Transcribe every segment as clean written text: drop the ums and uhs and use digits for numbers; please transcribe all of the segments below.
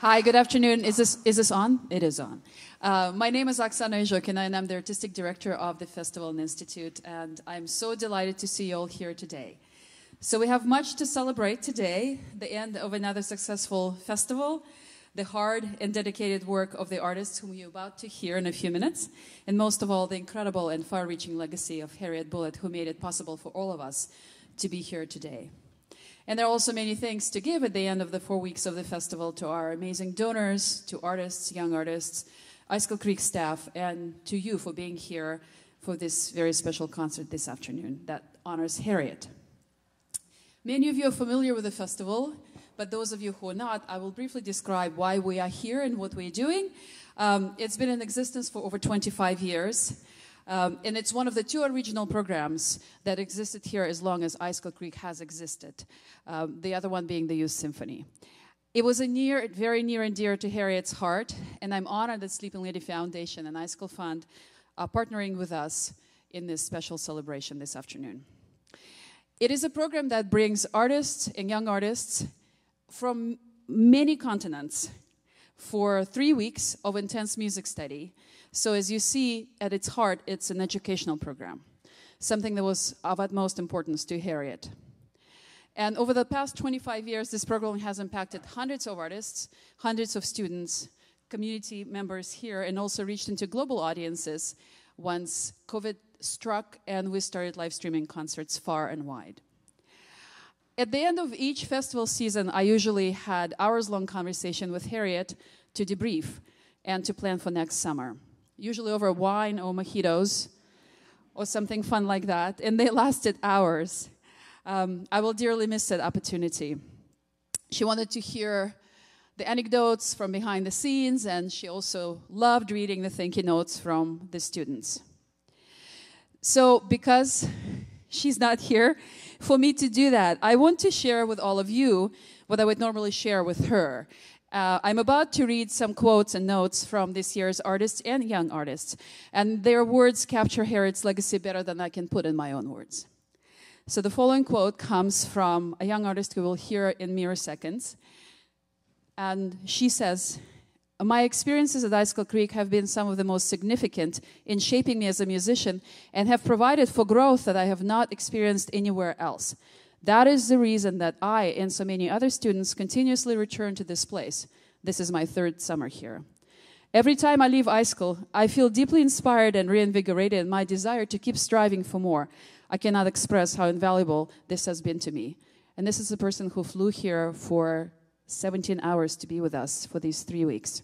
Hi, good afternoon. Is this on? It is on. My name is Oksana Izhokina, and I'm the Artistic Director of the Festival and Institute, and I'm so delighted to see you all here today. So we have much to celebrate today, the end of another successful festival, the hard and dedicated work of the artists whom you're about to hear in a few minutes, and most of all, the incredible and far-reaching legacy of Harriet Bullitt, who made it possible for all of us to be here today. And there are also many thanks to give at the end of the 4 weeks of the festival to our amazing donors, to artists, young artists, Icicle Creek staff, and to you for being here for this very special concert this afternoon that honors Harriet. Many of you are familiar with the festival, but those of you who are not, I will briefly describe why we are here and what we're doing. It's been in existence for over 25 years. And it's one of the two original programs that existed here as long as Icicle Creek has existed, the other one being the Youth Symphony. It was very near and dear to Harriet's heart, and I'm honored that Sleeping Lady Foundation and Icicle Fund are partnering with us in this special celebration this afternoon. It is a program that brings artists and young artists from many continents for 3 weeks of intense music study. So as you see, at its heart, it's an educational program, something that was of utmost importance to Harriet. And over the past 25 years, this program has impacted hundreds of artists, hundreds of students, community members here, and also reached into global audiences once COVID struck and we started live streaming concerts far and wide. At the end of each festival season, I usually had hours-long conversation with Harriet to debrief and to plan for next summer, usually over wine or mojitos or something fun like that, and they lasted hours. I will dearly miss that opportunity. She wanted to hear the anecdotes from behind the scenes, and she also loved reading the thank you notes from the students. So because she's not here for me to do that, I want to share with all of you what I would normally share with her. I'm about to read some quotes and notes from this year's artists and young artists, and their words capture Harriet's legacy better than I can put in my own words. So the following quote comes from a young artist who will hear in mere seconds, and she says, "My experiences at Icicle Creek have been some of the most significant in shaping me as a musician and have provided for growth that I have not experienced anywhere else. That is the reason that I and so many other students continuously return to this place. This is my third summer here. Every time I leave Icicle, I feel deeply inspired and reinvigorated in my desire to keep striving for more. I cannot express how invaluable this has been to me." And this is a person who flew here for 17 hours to be with us for these 3 weeks.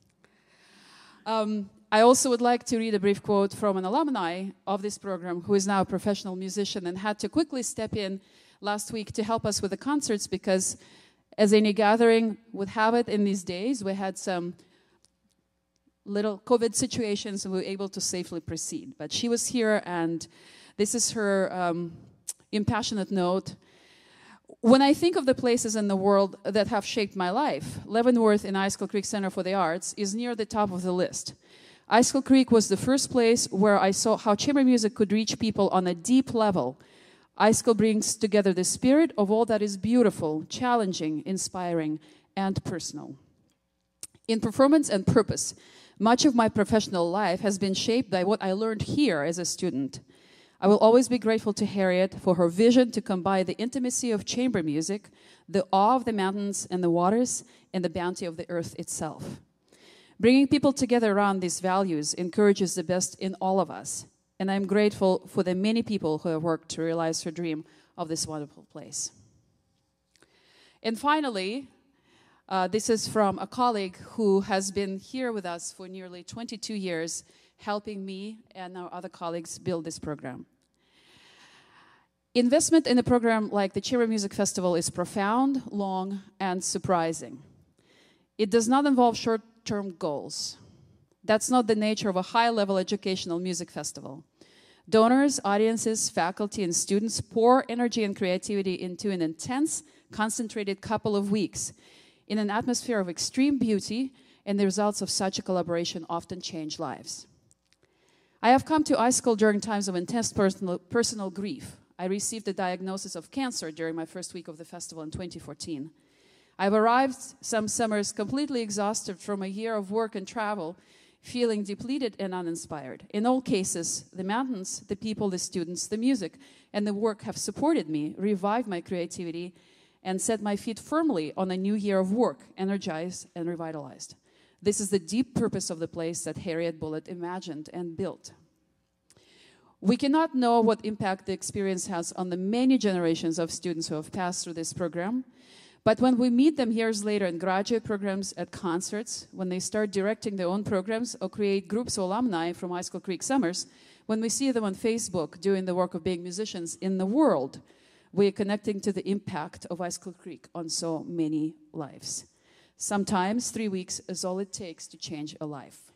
I also would like to read a brief quote from an alumni of this program who is now a professional musician and had to quickly step in last week to help us with the concerts because, as any gathering would have it in these days, we had some little COVID situations and we were able to safely proceed. But she was here, and this is her impassionate note. "When I think of the places in the world that have shaped my life, Leavenworth and Icicle Creek Center for the Arts is near the top of the list. Icicle Creek was the first place where I saw how chamber music could reach people on a deep level. Icicle brings together the spirit of all that is beautiful, challenging, inspiring, and personal. In performance and purpose, much of my professional life has been shaped by what I learned here as a student. I will always be grateful to Harriet for her vision to combine the intimacy of chamber music, the awe of the mountains and the waters, and the bounty of the earth itself. Bringing people together around these values encourages the best in all of us, and I'm grateful for the many people who have worked to realize her dream of this wonderful place." And finally, this is from a colleague who has been here with us for nearly 22 years, helping me and our other colleagues build this program. "Investment in a program like the Chamber Music Festival is profound, long, and surprising. It does not involve short-term goals. That's not the nature of a high-level educational music festival. Donors, audiences, faculty, and students pour energy and creativity into an intense, concentrated couple of weeks in an atmosphere of extreme beauty, and the results of such a collaboration often change lives. I have come to Icicle during times of intense personal grief. I received a diagnosis of cancer during my first week of the festival in 2014. I've arrived some summers completely exhausted from a year of work and travel, feeling depleted and uninspired. In all cases, the mountains, the people, the students, the music, and the work have supported me, revived my creativity, and set my feet firmly on a new year of work, energized and revitalized. This is the deep purpose of the place that Harriet Bullitt imagined and built. We cannot know what impact the experience has on the many generations of students who have passed through this program, but when we meet them years later in graduate programs, at concerts, when they start directing their own programs or create groups of alumni from Icicle Creek Summers, when we see them on Facebook doing the work of being musicians in the world, we are connecting to the impact of Icicle Creek on so many lives. Sometimes 3 weeks is all it takes to change a life.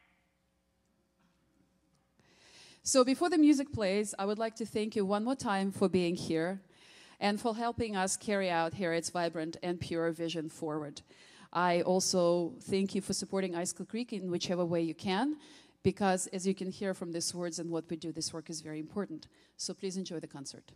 So before the music plays, I would like to thank you one more time for being here and for helping us carry out Harriet's vibrant and pure vision forward. I also thank you for supporting Icicle Creek in whichever way you can, because as you can hear from these words and what we do, this work is very important. So please enjoy the concert.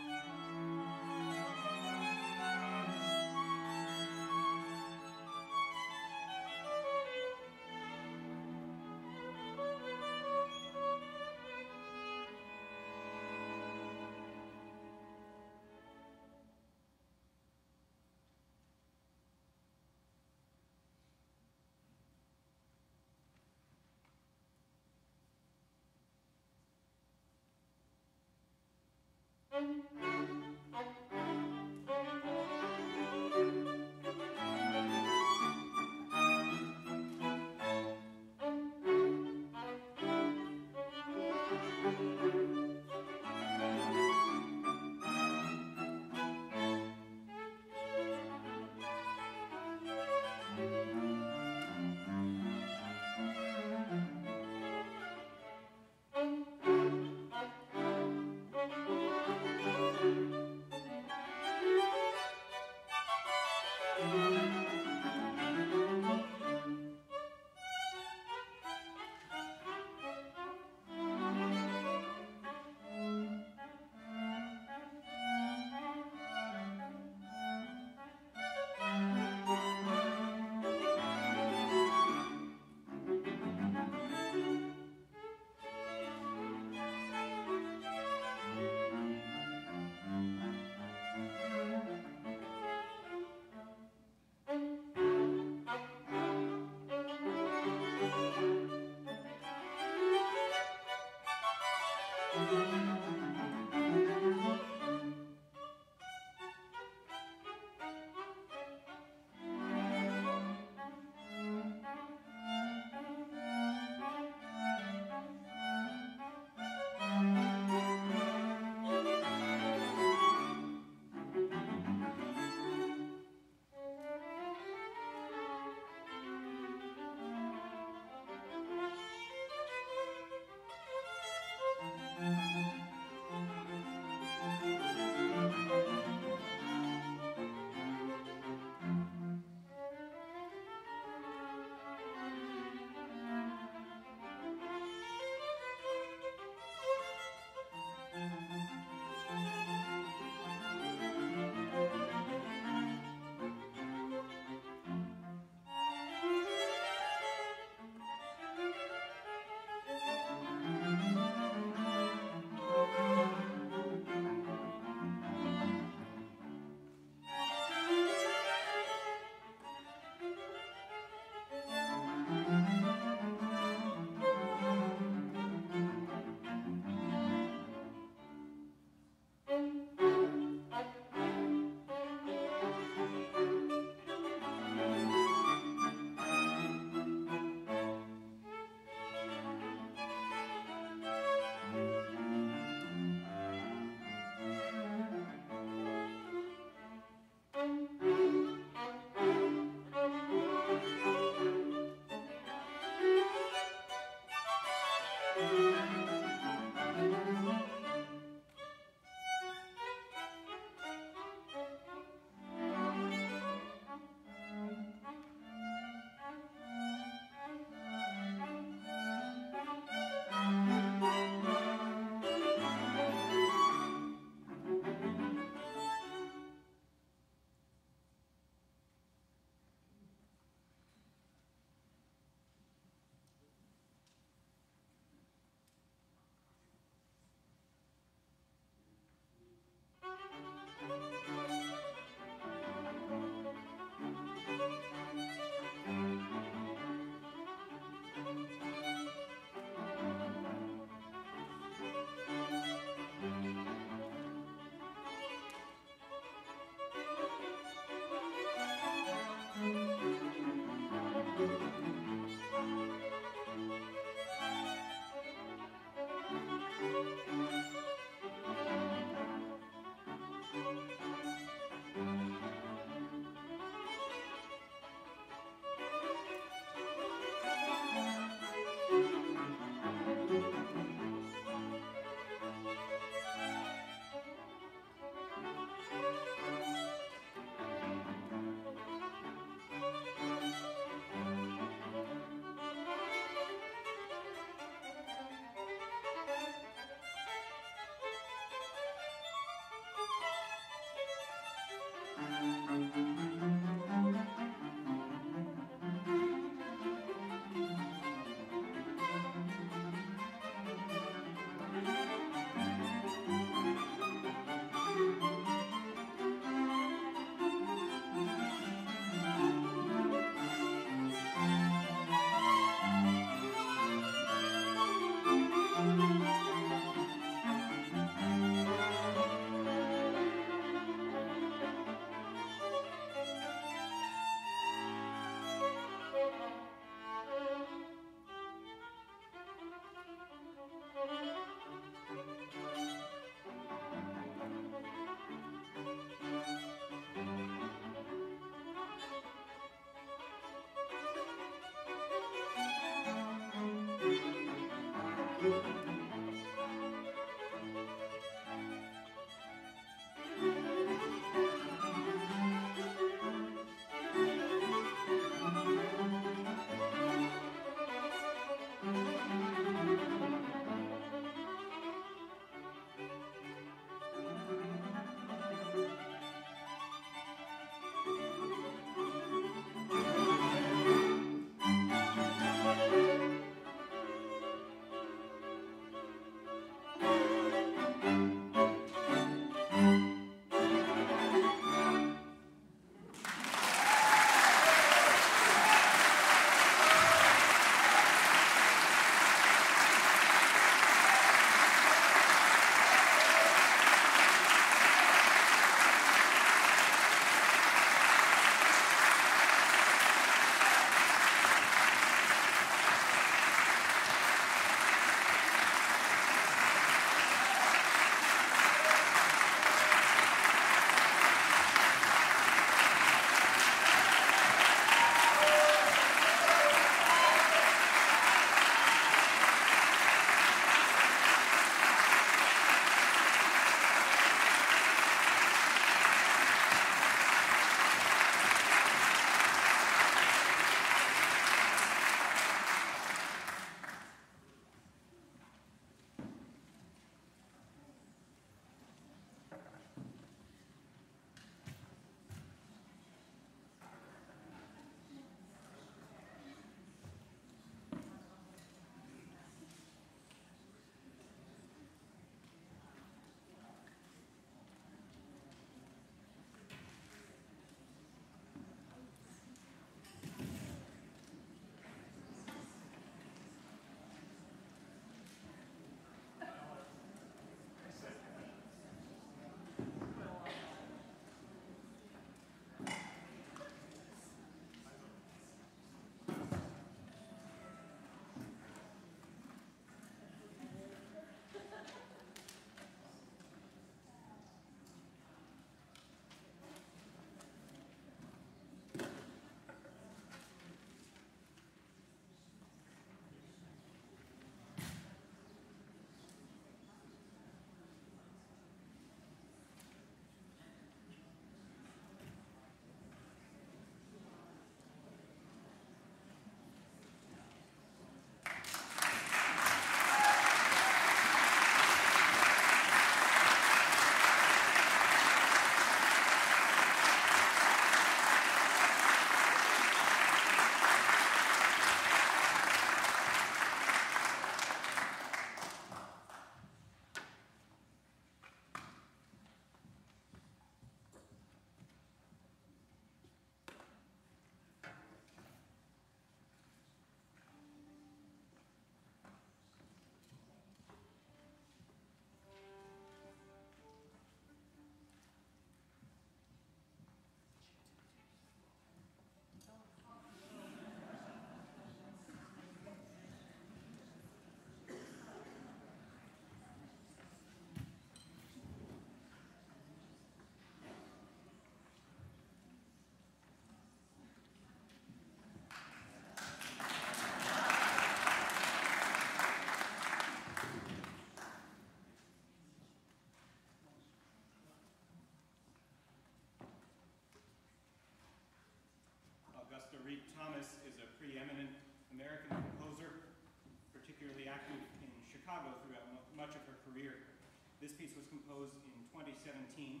Thomas is a preeminent American composer, particularly active in Chicago throughout much of her career. This piece was composed in 2017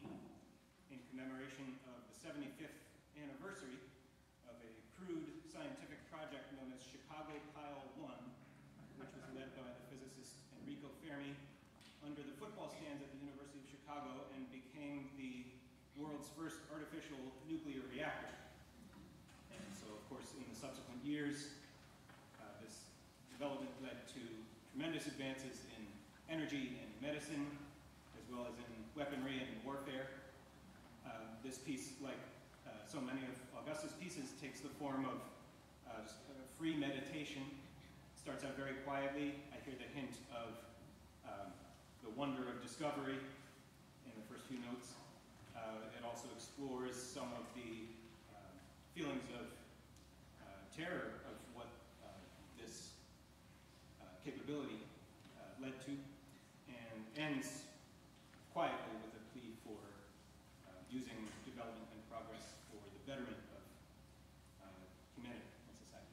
in commemoration of the 75th anniversary of a crude scientific project known as Chicago Pile 1, which was led by the physicist Enrico Fermi under the football stands at the University of Chicago and became the world's first artificial nuclear reactor. And so, of course, in the subsequent years, this development led to tremendous advances in energy and medicine, as well as in weaponry and warfare. This piece, like so many of Auguste's pieces, takes the form of just free meditation. Starts out very quietly. I hear the hint of the wonder of discovery in the first few notes. It also explores some of the feelings of terror of what this capability led to, and ends quietly with a plea for using development and progress for the betterment of humanity and society.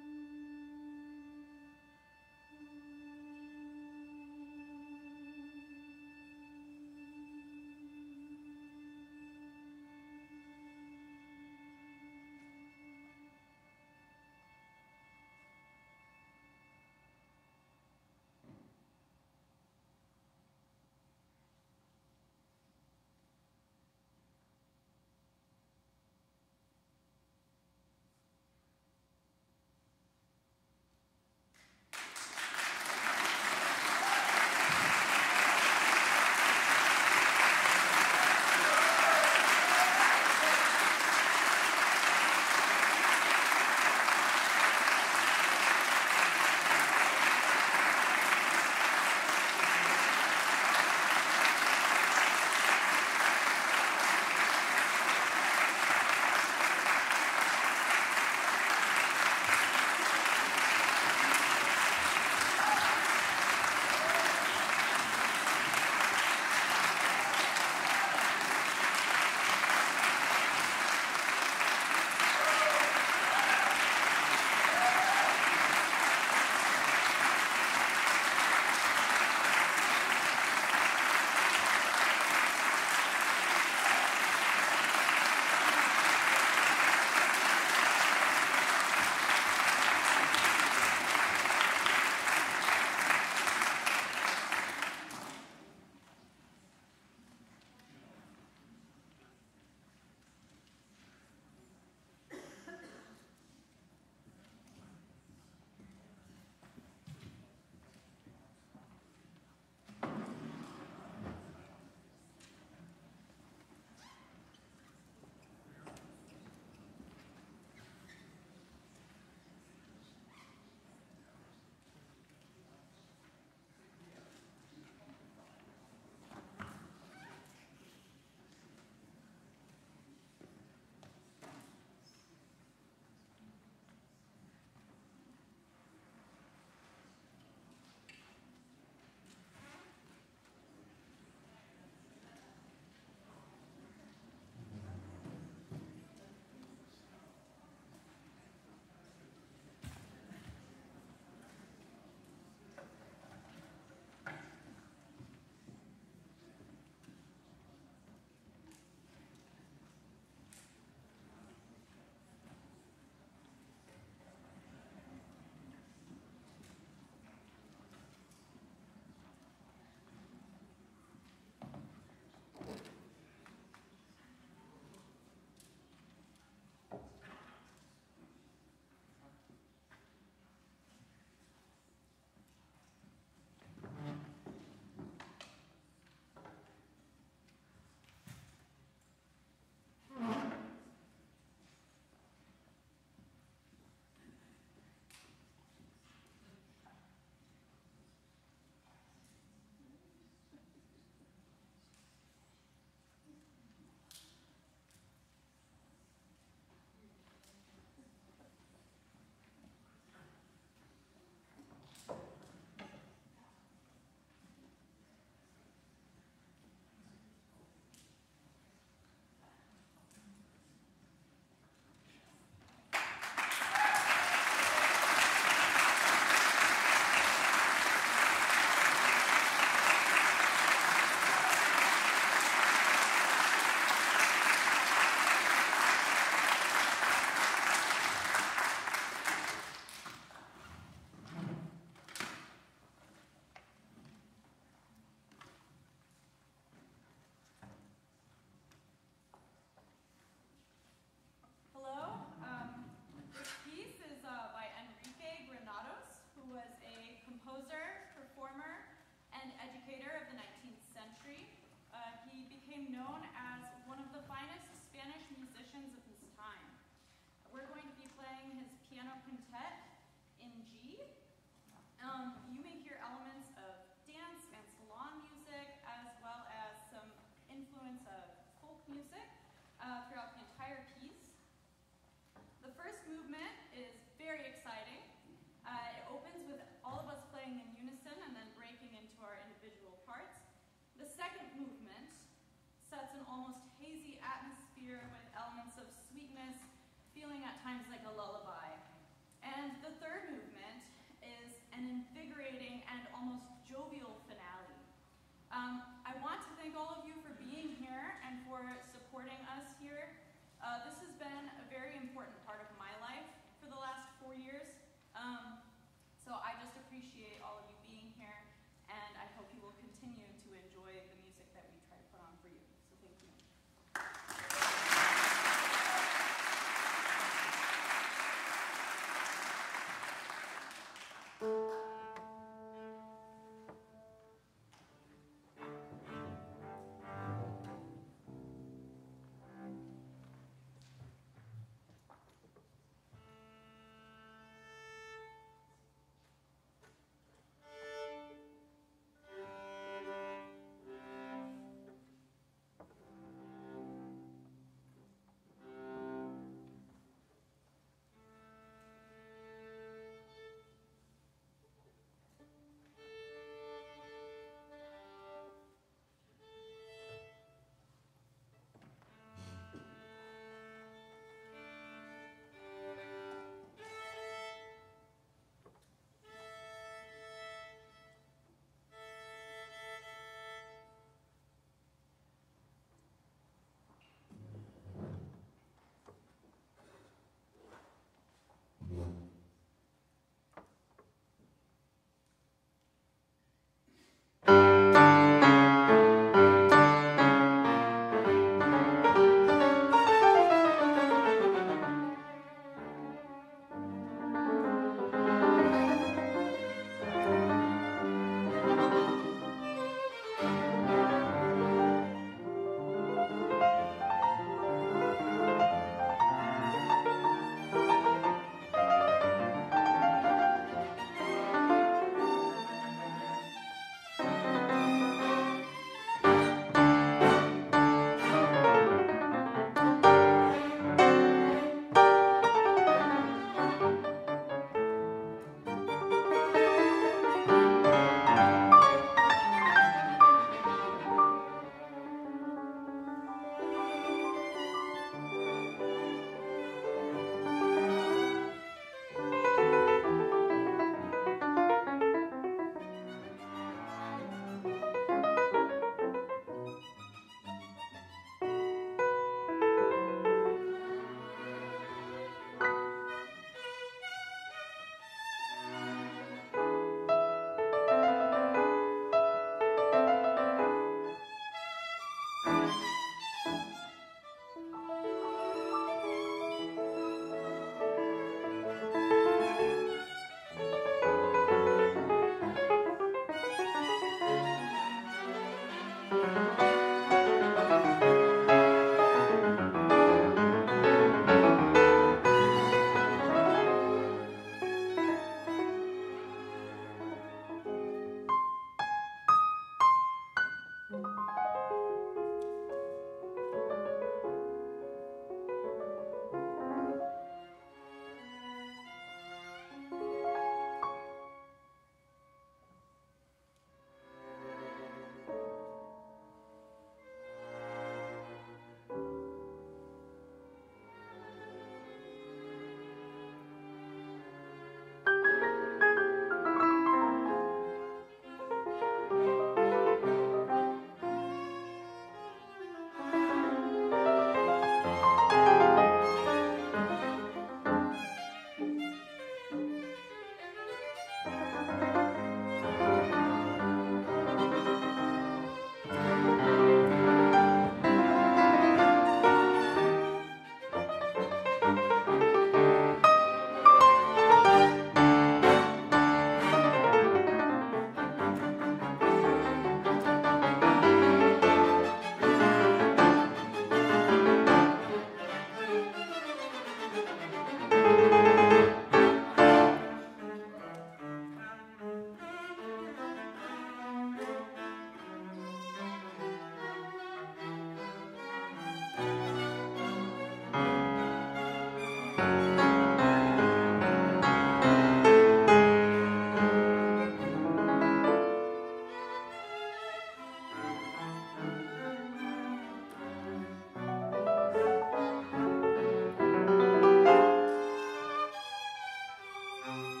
Thank you.